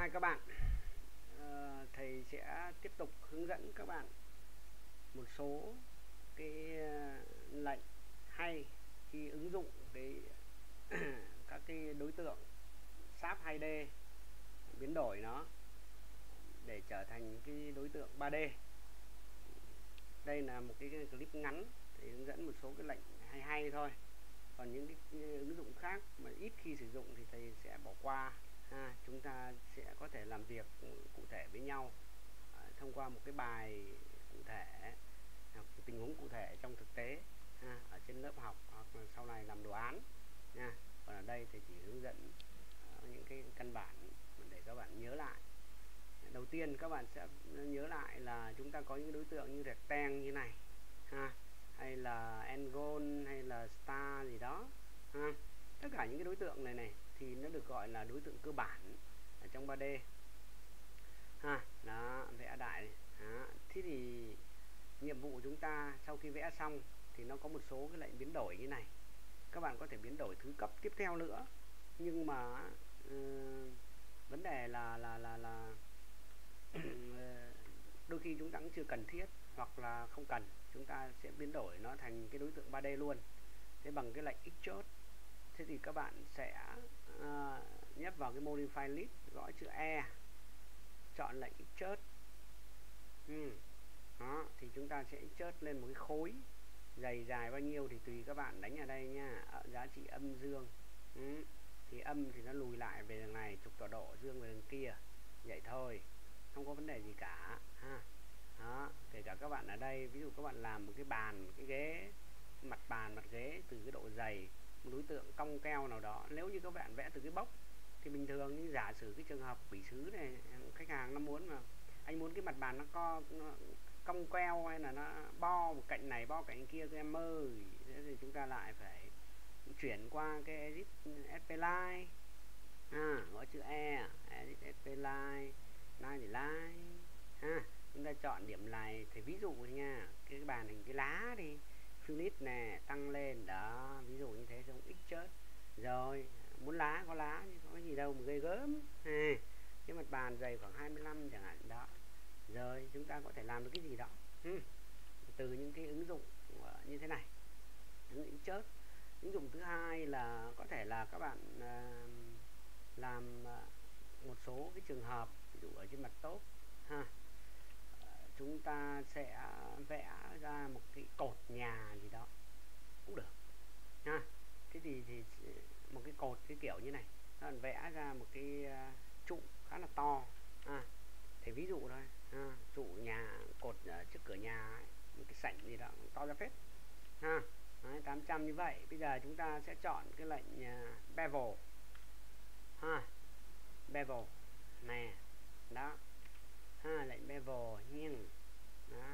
Hai các bạn, thầy sẽ tiếp tục hướng dẫn các bạn một số cái lệnh hay khi ứng dụng cái các cái đối tượng SAP 2D, biến đổi nó để trở thành cái đối tượng 3D. Đây là một cái clip ngắn để hướng dẫn một số cái lệnh hay thôi. Còn những cái ứng dụng khác mà ít khi sử dụng thì thầy sẽ bỏ qua. Chúng ta sẽ có thể làm việc cụ thể với nhau thông qua một cái bài cụ thể hoặc tình huống cụ thể trong thực tế ở trên lớp học hoặc là sau này làm đồ án nha. Còn ở đây thì chỉ hướng dẫn những cái căn bản để các bạn nhớ lại. Đầu tiên các bạn sẽ nhớ lại là chúng ta có những đối tượng như rectangle như này hay là angle hay là star gì đó tất cả những cái đối tượng này thì nó được gọi là đối tượng cơ bản ở trong 3D đó, vẽ đại đó. Thế thì nhiệm vụ chúng ta sau khi vẽ xong thì nó có một số cái lệnh biến đổi như này. Các bạn có thể biến đổi thứ cấp tiếp theo nữa, nhưng mà vấn đề là đôi khi chúng ta cũng chưa cần thiết hoặc là không cần, chúng ta sẽ biến đổi nó thành cái đối tượng 3D luôn. Thế bằng cái lệnh Xchốt. Thế thì các bạn sẽ nhấp vào cái modify list, gõ chữ E, chọn lệnh Xchốt. Đó, thì chúng ta sẽ Xchốt lên một cái khối dày dài bao nhiêu thì tùy các bạn đánh ở đây nha, ở giá trị âm dương. Thì âm thì nó lùi lại về đằng này, trục tọa độ, dương về đằng kia. Vậy thôi, không có vấn đề gì cả Đó, kể cả các bạn ở đây, ví dụ các bạn làm một cái bàn, cái ghế, mặt bàn, mặt ghế từ cái độ dày một đối tượng cong keo nào đó. Nếu như các bạn vẽ từ cái bốc thì bình thường, như giả sử cái trường hợp quỷ sứ này, khách hàng nó muốn mà anh muốn cái mặt bàn nó cong queo hay là nó bo một cạnh này bo cạnh kia, em ơi, thế thì chúng ta lại phải chuyển qua cái edit SPLine, gõ chữ E, edit SPLine, line thì line chúng ta chọn điểm này. Thì ví dụ nha, cái bàn hình cái lá đi, Philip nè, tăng lên đó, ví dụ như thế, xong Xchốt. Rồi muốn lá có lá, chứ có cái gì đâu mà gây gớm. Cái mặt bàn dày khoảng 25 chẳng hạn đó. Rồi chúng ta có thể làm được cái gì đó từ những cái ứng dụng như thế này, ứng dụng Xchốt. Ứng dụng thứ hai là có thể là các bạn làm một số cái trường hợp, ví dụ ở trên mặt top chúng ta sẽ vẽ ra một cái cột nhà gì đó cũng được Thế thì một cái cột cái kiểu như này, các bạn vẽ ra một cái trụ khá là to thì ví dụ thôi trụ nhà, cột ở trước cửa nhà ấy, một cái sảnh gì đó to ra phết Đấy, 800 như vậy. Bây giờ chúng ta sẽ chọn cái lệnh bevel bevel nè, đó lệnh bevel nghiêng đó,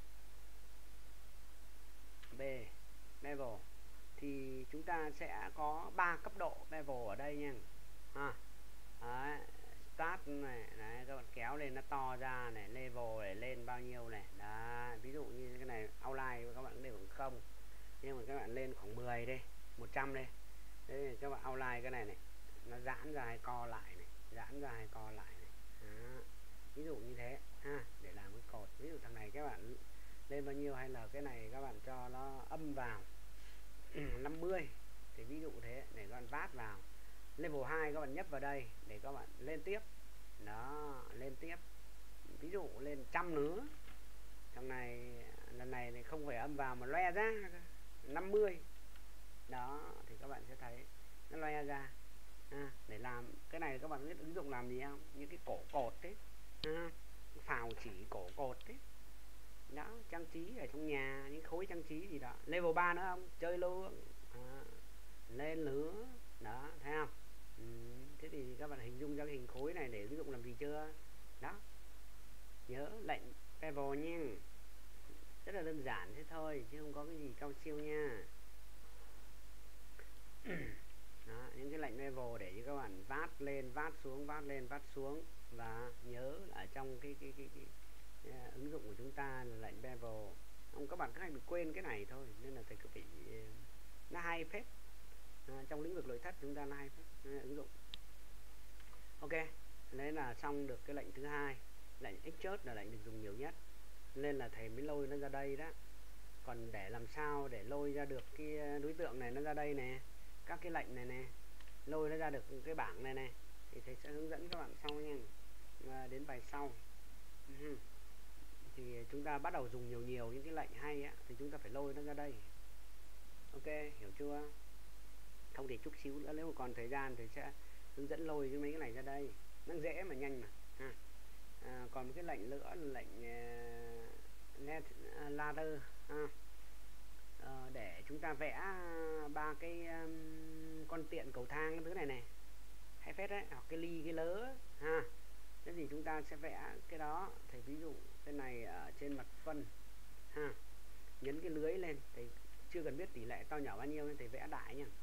B bevel thì chúng ta sẽ có 3 cấp độ bevel ở đây nha đấy, start này, đấy, các bạn kéo lên nó to ra này, level này lên bao nhiêu này đó, ví dụ như cái này outline các bạn đều bằng 0, nhưng mà các bạn lên khoảng 10 đi, 100 đi, đấy, các bạn outline cái này nó giãn ra hay co lại này, giãn ra hay co lại này đó. Ví dụ như thế để làm cái cột. Ví dụ thằng này các bạn lên bao nhiêu, hay là cái này các bạn cho nó âm vào 50 thì ví dụ thế, để các bạn vát vào. Level 2 các bạn nhấp vào đây để các bạn lên tiếp đó, lên tiếp, ví dụ lên 100 nữa. Thằng này lần này không phải âm vào mà loe ra 50 đó, thì các bạn sẽ thấy nó loe ra để làm cái này. Các bạn biết ứng dụng làm gì không? Những cái cổ cột đấy phào chỉ cổ cột đấy đó, trang trí ở trong nhà, những khối trang trí gì đó. Level 3 nữa không? Chơi luôn lên nữa đó, thấy không? Thế thì các bạn hình dung ra cái hình khối này để ứng dụng làm gì chưa? Đó, nhớ lệnh bevel nha, rất là đơn giản thế thôi chứ không có cái gì cao siêu nha. Đó, những cái lệnh bevel để cho các bạn vát lên vát xuống, vát lên vát xuống. Và nhớ là ở trong cái ứng dụng của chúng ta là lệnh bevel. Các bạn cứ hay bị quên cái này thôi, nên là thầy cứ phải nó hay phết. Trong lĩnh vực nội thất chúng ta nó hay phết ứng dụng. Ok, Đấy là xong được cái lệnh thứ hai. Lệnh extract là lệnh được dùng nhiều nhất, nên là thầy mới lôi nó ra đây đó. Còn để làm sao để lôi ra được cái đối tượng này nó ra đây nè, các cái lệnh này nè, lôi nó ra được cái bảng này này, thì thầy sẽ hướng dẫn các bạn sau nha. Đến bài sau thì chúng ta bắt đầu dùng nhiều những cái lệnh hay á, thì chúng ta phải lôi nó ra đây. Ok, hiểu chưa? Không thì chút xíu nữa nếu mà còn thời gian thì sẽ hướng dẫn lôi cái mấy cái này ra đây, nó dễ mà nhanh mà ha. Còn một cái lệnh nữa là lệnh ladder ha. Để chúng ta vẽ ba cái con tiện cầu thang cái thứ này này, hay phết đấy, hoặc cái ly cái lớ ha. Thế thì chúng ta sẽ vẽ cái đó. Thầy ví dụ cái này ở trên mặt phân ha, nhấn cái lưới lên, thầy chưa cần biết tỷ lệ to nhỏ bao nhiêu nên thầy vẽ đại nha.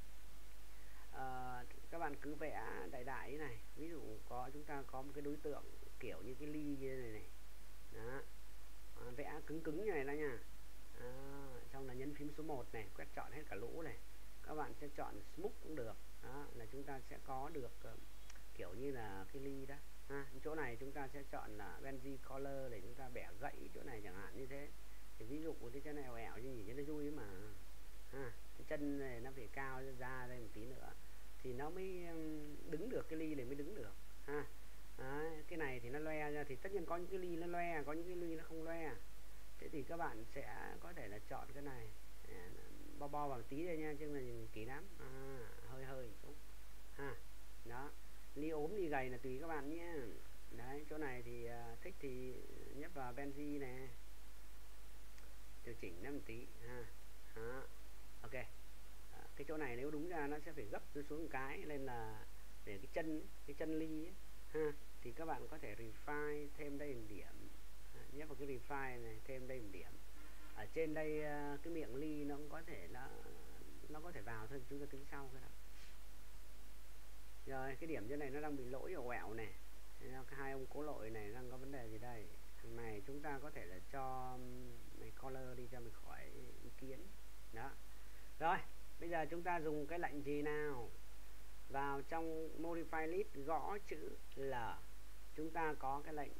Các bạn cứ vẽ đại như này. Ví dụ chúng ta có một cái đối tượng kiểu như cái ly như này này đó. Vẽ cứng như này đó nha. Xong là nhấn phím số 1 này, quét chọn hết cả lũ này. Các bạn sẽ chọn smooth cũng được đó, là chúng ta sẽ có được kiểu như là cái ly đó ha. Chỗ này chúng ta sẽ chọn là Benji color để chúng ta bẻ gãy chỗ này chẳng hạn như thế. Thì ví dụ của cái chân này ẻo ẻo nhìn cho nó vui mà ha. Cái chân này nó phải cao ra đây một tí nữa thì nó mới đứng được, cái ly này mới đứng được ha. Đấy, cái này thì nó loe ra, thì tất nhiên có những cái ly nó loe, có những cái ly nó không loe. Thế thì các bạn sẽ có thể là chọn cái này bo vào một tí đây nha, chứ là nhìn kỹ lắm. Hơi chút ha. Đó, ly ốm ly gầy là tùy các bạn nhé. Đấy, chỗ này thì thích thì nhấp vào Benji nè, điều chỉnh nó một tí ha. Đó. Ok. Cái chỗ này nếu đúng ra nó sẽ phải gấp xuống một cái lên là để cái chân ly ấy, ha. Thì các bạn có thể refine thêm đây một điểm, nhấp vào cái refine này, thêm đây một điểm. Ở trên đây cái miệng ly nó cũng có thể nó có thể vào thôi, chúng ta tính sau cái đó. Rồi cái điểm trên này nó đang bị lỗi ở quẹo này, hai ông cố lội này đang có vấn đề gì đây. Thằng này chúng ta có thể là cho này color đi cho mình khỏi ý kiến đó. Rồi bây giờ chúng ta dùng cái lệnh gì nào? Vào trong modify list gõ chữ L, chúng ta có cái lệnh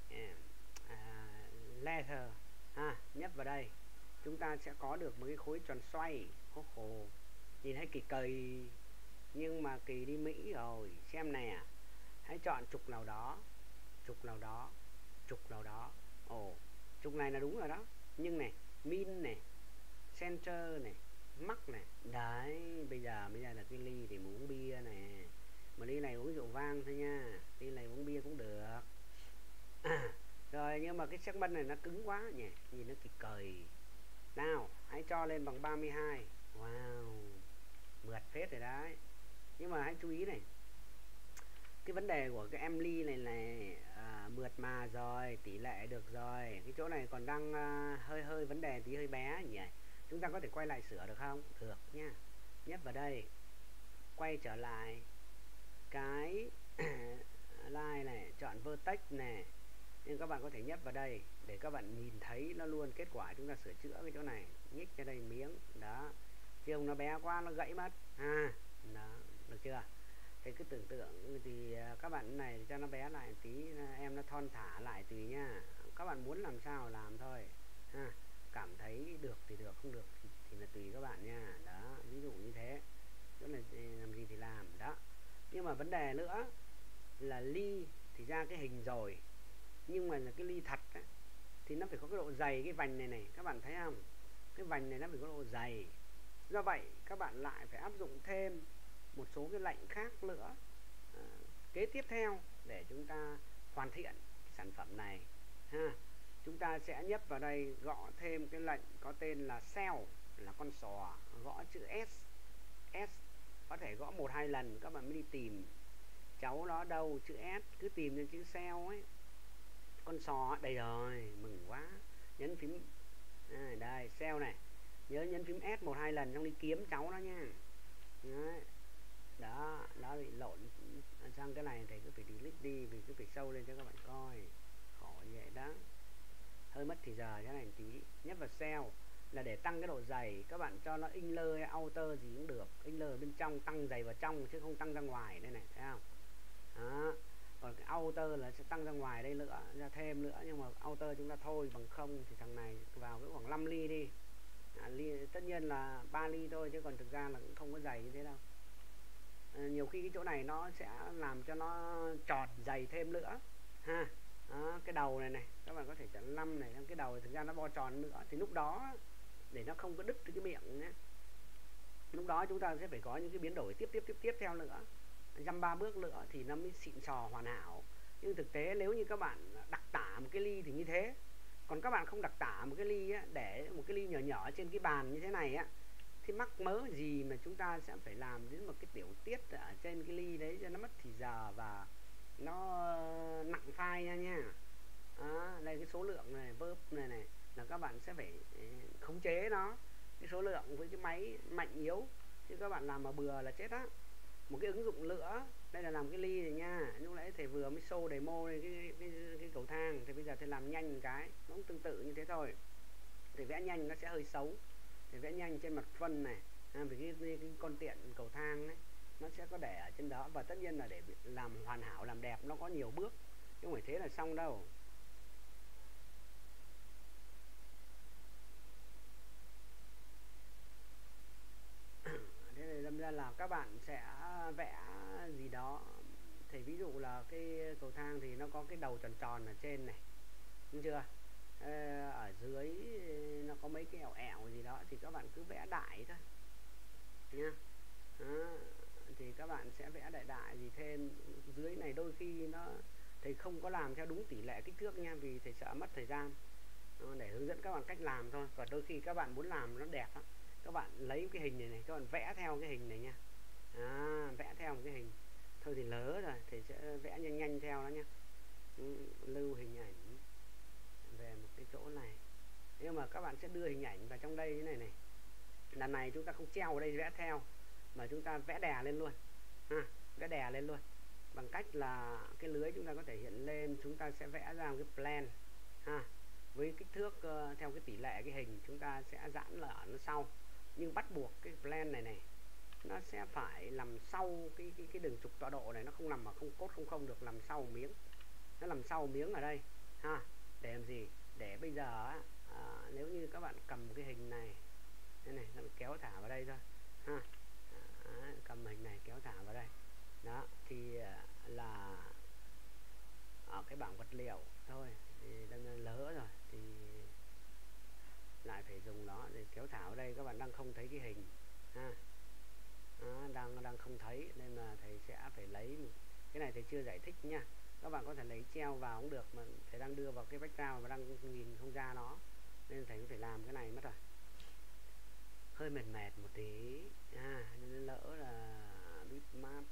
letter ha, nhấp vào đây chúng ta sẽ có được một cái khối tròn xoay. Khổ nhìn thấy kỳ nhưng mà kỳ đi Mỹ rồi. Xem nè, hãy chọn trục nào đó. Trục này là đúng rồi đó, nhưng này min này, center này, mắc này. Đấy, bây giờ là cái ly thì uống bia nè, mà ly này uống rượu vang thôi nha, ly này uống bia cũng được. Rồi nhưng mà cái segment này nó cứng quá nhỉ, nhìn nó kỳ. Nào, hãy cho lên bằng 32. Wow, mượt phết rồi đấy. Nhưng mà hãy chú ý này, cái vấn đề của cái em ly này là mượt mà rồi, tỷ lệ được rồi. Cái chỗ này còn đang hơi vấn đề tí, hơi bé nhỉ. Chúng ta có thể quay lại sửa được không? Được nha. Nhấp vào đây, quay trở lại cái line này, chọn vertex này. Nhưng các bạn có thể nhấp vào đây để các bạn nhìn thấy nó luôn kết quả chúng ta sửa chữa cái chỗ này. Nhích ra đây miếng đó, chứ không nó bé quá nó gãy mất ha. Đó, được chưa? Thì cứ tưởng tượng thì các bạn này thì cho nó bé lại một tí, em nó thon thả lại tùy nha. Các bạn muốn làm sao làm thôi ha. Cảm thấy được thì được, không được thì là tùy các bạn nha. Đó, ví dụ như thế. Chỗ này làm gì thì làm đó. Nhưng mà vấn đề nữa là ly thì ra cái hình rồi, nhưng mà là cái ly thật á, thì nó phải có cái độ dày cái vành này các bạn thấy không? Cái vành này nó phải có độ dày. Do vậy các bạn lại phải áp dụng thêm một số cái lệnh khác nữa kế tiếp theo để chúng ta hoàn thiện cái sản phẩm này ha. Chúng ta sẽ nhấp vào đây, gõ thêm cái lệnh có tên là cell, là con sò, gõ chữ S có thể gõ 1-2 lần các bạn mới đi tìm cháu nó đâu. Chữ S cứ tìm đến chữ cell ấy, con sò đây rồi, mừng quá. Nhấn phím đây cell này, nhớ nhấn phím S 1-2 lần xong đi kiếm cháu nó nha. Đấy. Đó, nó bị lộn sang cái này thì cứ phải delete đi, vì cứ phải sâu lên cho các bạn coi. Khổ như vậy đó, hơi mất thì giờ. Thế này một tí, nhấp vào cell là để tăng cái độ dày. Các bạn cho nó inler hay outer gì cũng được. Inler bên trong, tăng dày vào trong chứ không tăng ra ngoài. Đây này, thấy không? Đó. Còn cái outer là sẽ tăng ra ngoài đây nữa, ra thêm nữa, nhưng mà outer chúng ta thôi bằng không thì thằng này vào cái khoảng 5 ly đi. Tất nhiên là 3 ly thôi chứ còn thực ra là cũng không có dày như thế đâu. Nhiều khi cái chỗ này nó sẽ làm cho nó tròn dày thêm nữa ha. Đó, cái đầu này này các bạn có thể chọn 5 này, cái đầu này thực ra nó bo tròn nữa, thì lúc đó để nó không có đứt cái miệng nhé, lúc đó chúng ta sẽ phải có những cái biến đổi tiếp theo nữa, dăm 3 bước nữa thì nó mới xịn sò hoàn hảo. Nhưng thực tế nếu như các bạn đặc tả một cái ly thì như thế, còn các bạn không đặc tả một cái ly á, để một cái ly nhỏ nhỏ trên cái bàn như thế này á, thì mắc mớ gì mà chúng ta sẽ phải làm đến một cái tiểu tiết ở trên cái ly đấy cho nó mất thì giờ và nó nặng file nha. Đó, đây cái số lượng này, verb này là các bạn sẽ phải khống chế nó, cái số lượng với cái máy mạnh yếu, chứ các bạn làm mà bừa là chết á. Một cái ứng dụng nữa, đây là làm cái ly này nha, lúc nãy thầy vừa mới show demo này, cái cầu thang, thì bây giờ thầy làm nhanh một cái, nó cũng tương tự như thế thôi. Thì vẽ nhanh nó sẽ hơi xấu, thì vẽ nhanh trên mặt phân này, vì cái con tiện cầu thang đấy nó sẽ có để ở trên đó, và tất nhiên là để làm hoàn hảo làm đẹp nó có nhiều bước, chứ không phải thế là xong đâu. Thế này đâm ra là các bạn sẽ vẽ gì đó, thì ví dụ là cái cầu thang thì nó có cái đầu tròn tròn ở trên này, đúng chưa? Ở dưới nó có mấy cái ẻo gì đó thì các bạn cứ vẽ đại thôi nha. Đó, thì các bạn sẽ vẽ đại gì thêm dưới này. Đôi khi nó thầy không có làm theo đúng tỷ lệ kích thước nha, vì thầy sợ mất thời gian để hướng dẫn các bạn cách làm thôi. Còn đôi khi các bạn muốn làm nó đẹp lắm, các bạn lấy cái hình này các bạn vẽ theo cái hình này nha. Vẽ theo một cái hình thôi thì lỡ rồi, thầy sẽ vẽ nhanh theo đó nha. Lưu hình ảnh về một cái chỗ này, nhưng mà các bạn sẽ đưa hình ảnh vào trong đây thế này này. Lần này chúng ta không treo ở đây vẽ theo, mà chúng ta vẽ đè lên luôn vẽ đè lên luôn bằng cách là cái lưới chúng ta có thể hiện lên, chúng ta sẽ vẽ ra một cái plan với kích thước theo cái tỷ lệ cái hình, chúng ta sẽ giãn là ở nó sau, nhưng bắt buộc cái plan này nó sẽ phải nằm sau cái đường trục tọa độ này, nó không nằm ở không cốt không được, nằm sau miếng, nó nằm sau miếng ở đây để làm gì, để bây giờ nếu như các bạn cầm cái hình này thế này, nó kéo thả vào đây thôi cầm hình này kéo thả vào đây đó, thì là ở cái bảng vật liệu thôi thì đang lỡ rồi, thì lại phải dùng nó để kéo thả vào đây. Các bạn đang không thấy cái hình đang không thấy, nên là thầy sẽ phải lấy cái này, thầy chưa giải thích nha. Các bạn có thể lấy treo vào cũng được, mà thầy đang đưa vào cái background và đang nhìn không ra nó, nên thầy cũng phải làm cái này mất rồi, hơi mệt một tí nên lỡ là bitmap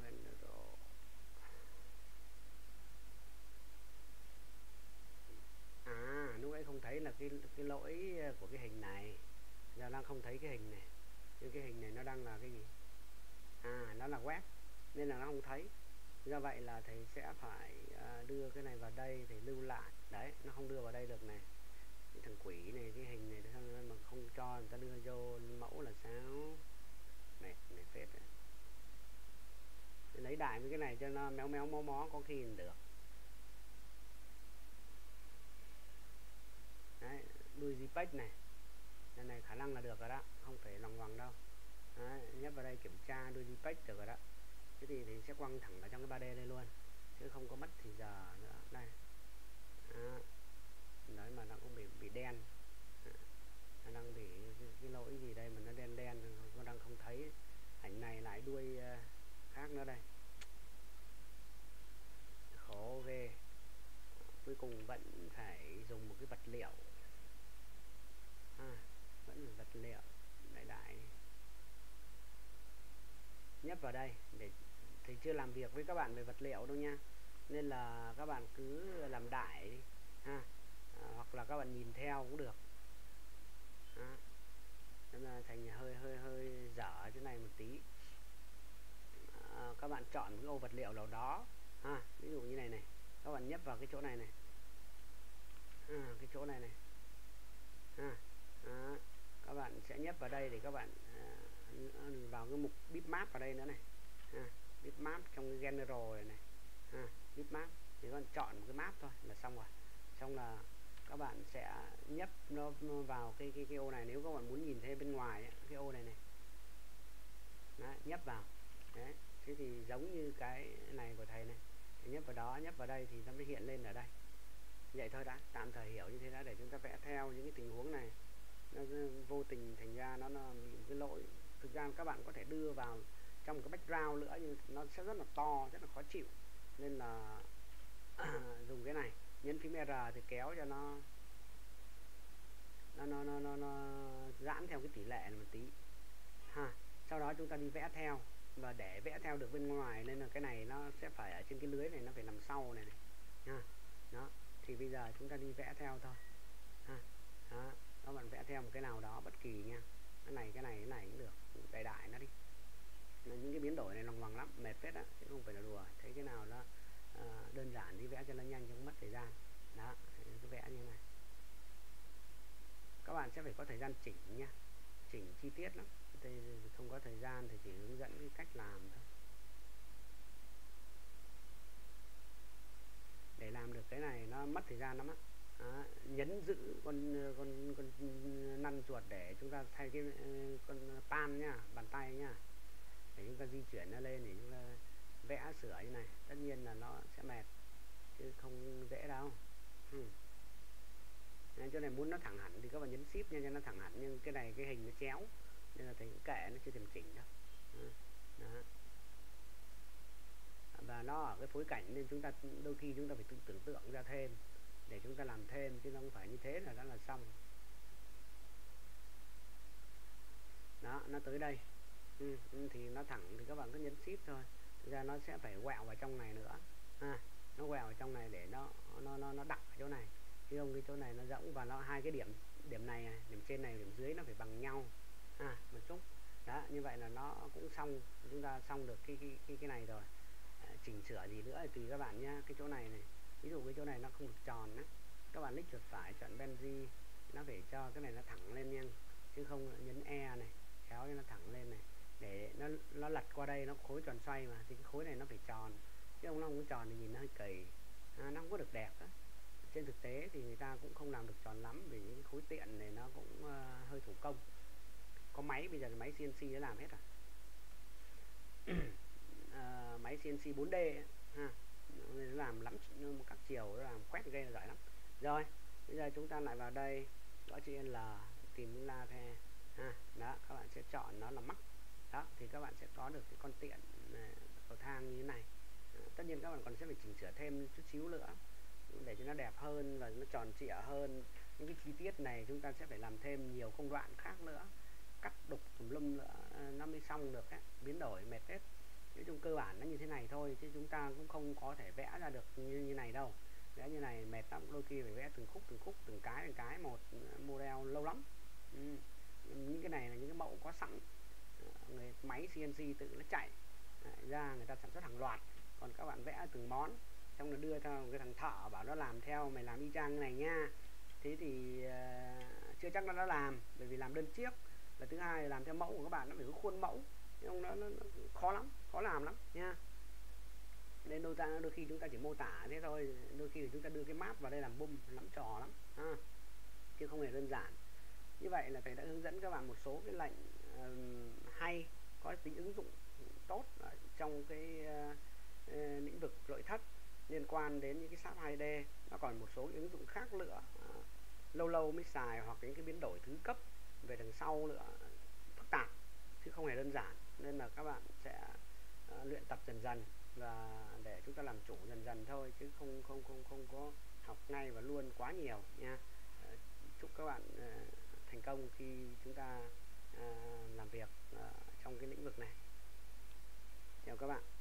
lúc ấy không thấy là cái lỗi của cái hình này, giờ đang không thấy cái hình này, nhưng cái hình này nó đang là cái gì, nó là web nên là nó không thấy. Do vậy là thầy sẽ phải đưa cái này vào đây, thầy lưu lại đấy, nó không đưa vào đây được này, cái thằng quỷ này, cái hình này mà không cho người ta đưa vô mẫu là sao, mệt phết đấy. Lấy đại với cái này cho nó méo mó có khi được đấy. Đuôi JPEG này này khả năng là được rồi đó, không phải lòng vòng đâu đấy, nhấp vào đây kiểm tra đuôi JPEG được rồi đó. Thế thì sẽ quăng thẳng vào trong cái 3D đây luôn, chứ không có mất thì giờ nữa đây đấy, mà nó cũng bị đen, nó đang bị cái lỗi gì đây mà nó đen nó đang không thấy. Ảnh này lại đuôi khác nữa đây, khổ ghê. Cuối cùng vẫn phải dùng một cái vật liệu vẫn là vật liệu đại nhấp vào đây. Để thầy chưa làm việc với các bạn về vật liệu đâu nha, nên là các bạn cứ làm đại đi hoặc là các bạn nhìn theo cũng được. Nên là thành hơi dở chỗ này một tí. Các bạn chọn một cái ô vật liệu nào đó ví dụ như này các bạn nhấp vào cái chỗ này cái chỗ này các bạn sẽ nhấp vào đây để các bạn vào cái mục bitmap vào đây nữa này bitmap trong cái general này bitmap Chỉ còn chọn một cái map thôi là xong rồi. Xong là các bạn sẽ nhấp nó vào cái ô này. Nếu các bạn muốn nhìn thấy bên ngoài ấy, cái ô này này. Đấy, nhấp vào. Đấy, thế thì giống như cái này của thầy này. Thì nhấp vào đó, nhấp vào đây thì nó mới hiện lên ở đây. Vậy thôi đã, tạm thời hiểu như thế đã, để chúng ta vẽ theo những cái tình huống này. Nó vô tình thành ra nó bị một cái lỗi. Thực ra các bạn có thể đưa vào trong cái background nữa, nhưng nó sẽ rất là to, rất là khó chịu. Nên là dùng cái này, nhấn phím R thì kéo cho nó giãn theo cái tỷ lệ này một tí ha. Sau đó chúng ta đi vẽ theo, và để vẽ theo được bên ngoài nên là cái này nó sẽ phải ở trên cái lưới này, nó phải nằm sau này ha. Đó, thì bây giờ chúng ta đi vẽ theo thôi ha. Đó, các bạn vẽ theo một cái nào đó bất kỳ nha. Cái này cũng được, đại đại nó đi. Những cái biến đổi này lòng vòng lắm, mệt phết á, chứ không phải là đùa. Thấy cái nào nó đơn giản đi vẽ cho nó nhanh, không mất thời gian. Đó, cứ vẽ như thế này. Các bạn sẽ phải có thời gian chỉnh nha, chỉnh chi tiết lắm. Thì không có thời gian thì chỉ hướng dẫn cái cách làm thôi. Để làm được cái này nó mất thời gian lắm á. Nhấn giữ con năn chuột để chúng ta thay cái con pan nhá, bàn tay nhá, để chúng ta di chuyển nó lên, để chúng ta vẽ sửa như này. Tất nhiên là nó sẽ mệt chứ không dễ đâu. Nên chỗ này muốn nó thẳng hẳn thì các bạn nhấn shift nha cho nó thẳng hẳn, nhưng cái này cái hình nó chéo nên là thầy cũng kệ, nó chưa thèm chỉnh đâu. Đó. Và nó ở cái phối cảnh nên chúng ta đôi khi chúng ta phải tự tưởng tượng ra thêm để chúng ta làm thêm, chứ không phải như thế là đã là xong. Đó, nó tới đây. Thì nó thẳng thì các bạn cứ nhấn shift thôi. Thực ra nó sẽ phải quẹo vào trong này nữa ha. Nó quẹo vào trong này để nó đặt ở chỗ này, chứ không cái chỗ này nó rỗng, và nó hai cái điểm này, điểm trên này điểm dưới nó phải bằng nhau một chút. Đó, như vậy là nó cũng xong, chúng ta xong được cái này rồi. Chỉnh sửa gì nữa thì tùy các bạn nhá. Cái chỗ này này, ví dụ cái chỗ này nó không được tròn á, các bạn click chuột phải chọn Benji, nó phải cho cái này nó thẳng lên nha, chứ không nhấn E này kéo cho nó thẳng lên này, để nó lật qua đây, nó khối tròn xoay mà, thì cái khối này nó phải tròn, chứ không nó không có tròn thì nhìn nó hơi kỳ, nó không có được đẹp á. Trên thực tế thì người ta cũng không làm được tròn lắm, vì những khối tiện này nó cũng hơi thủ công. Có máy bây giờ thì máy CNC nó làm hết rồi. Máy CNC 4D ấy, ha, nó làm lắm các chiều, nó làm quét ghê là giỏi lắm. Rồi bây giờ chúng ta lại vào đây gõ chữ L, tìm những la the ha. Đó, các bạn sẽ chọn nó là mắc. Đó, thì các bạn sẽ có được cái con tiện cầu thang như thế này. Tất nhiên các bạn còn sẽ phải chỉnh sửa thêm chút xíu nữa để cho nó đẹp hơn và nó tròn trịa hơn. Những cái chi tiết này chúng ta sẽ phải làm thêm nhiều công đoạn khác nữa, cắt đục tùm lum nữa nó mới xong được ấy. Biến đổi mệt hết. Nói chung cơ bản nó như thế này thôi, chứ chúng ta cũng không có thể vẽ ra được như này đâu. Vẽ như này mệt lắm, đôi khi phải vẽ từng khúc, từng cái một model lâu lắm. Những cái này là những cái mẫu có sẵn, người máy CNC tự nó chạy ra, người ta sản xuất hàng loạt. Còn các bạn vẽ từng món xong rồi đưa cho cái thằng thợ bảo nó làm theo, mày làm y chang cái này nha, thế thì chưa chắc nó làm, bởi vì làm đơn chiếc. Và thứ hai là làm theo mẫu của các bạn, nó phải có khuôn mẫu, nhưng nó khó lắm, khó làm lắm nha. Nên đôi khi chúng ta chỉ mô tả thế thôi, đôi khi chúng ta đưa cái map vào đây làm bum lắm trò lắm ha, chứ không hề đơn giản. Như vậy là thầy đã hướng dẫn các bạn một số cái lệnh hay, có tính ứng dụng tốt ở trong cái lĩnh vực nội thất liên quan đến những cái SAP 2D. Nó còn một số ứng dụng khác nữa lâu lâu mới xài, hoặc những cái biến đổi thứ cấp về đằng sau nữa, phức tạp chứ không hề đơn giản. Nên là các bạn sẽ luyện tập dần dần, và để chúng ta làm chủ dần dần thôi, chứ không có học ngay và luôn quá nhiều nha. Chúc các bạn thành công khi chúng ta làm việc trong cái lĩnh vực này. Chào các bạn.